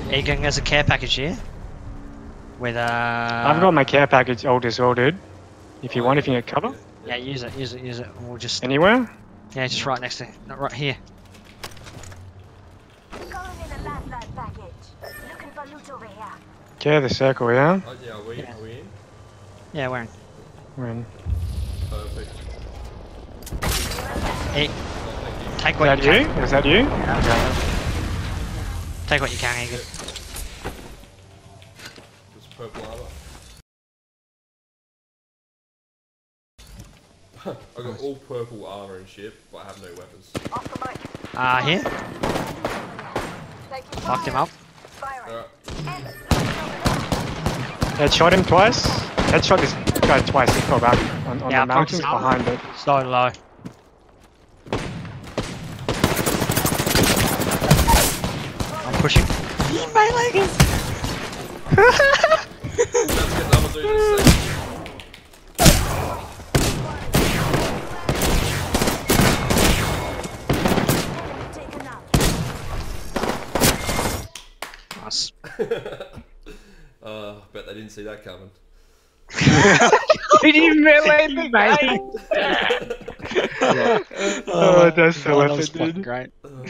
Egan, there's a care package here. With I've got my care package old as well, dude. If you want, if you need cover. Yeah, use it. And we'll just... Anywhere? Yeah, just right next to it. Not right here. Okay, the circle, yeah? Oh, yeah, are we in? Yeah, we're in. We're in. Perfect. Hey, take Is what that you you? can. Is that you? Take what you can, Egan. There's purple armor. I got all purple armor and shit, but I have no weapons. Here. Locked him up. Headshot him twice. Headshot this guy twice. He fell back on Yeah, the mountains up. behind it. So low. I'm pushing. You melee him! Let's get another dude in a second. Nice. Bet they didn't see that coming. Did you melee me, mate? Oh, that's so that was epic, dude. fucking great.